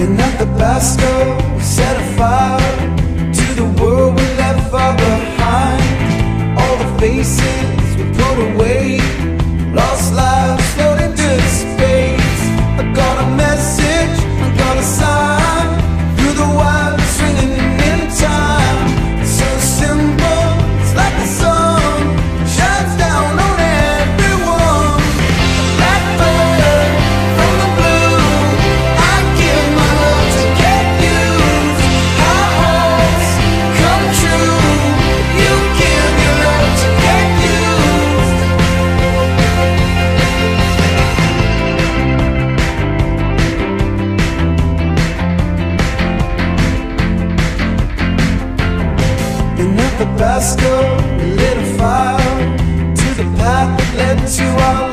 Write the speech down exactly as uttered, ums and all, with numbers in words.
And at the Basco, we set a fire to the world we left far behind. All the faces we put away, lost lives floating to space. I got a message, I got a sign, through the wires ringing in time. It's so simple, it's like the sun shines down on everyone. A blackbird from the blue, I give my love to get used. Our hopes come true, you give your love to get used. And at the Basco, we lit a fire to the path that led to our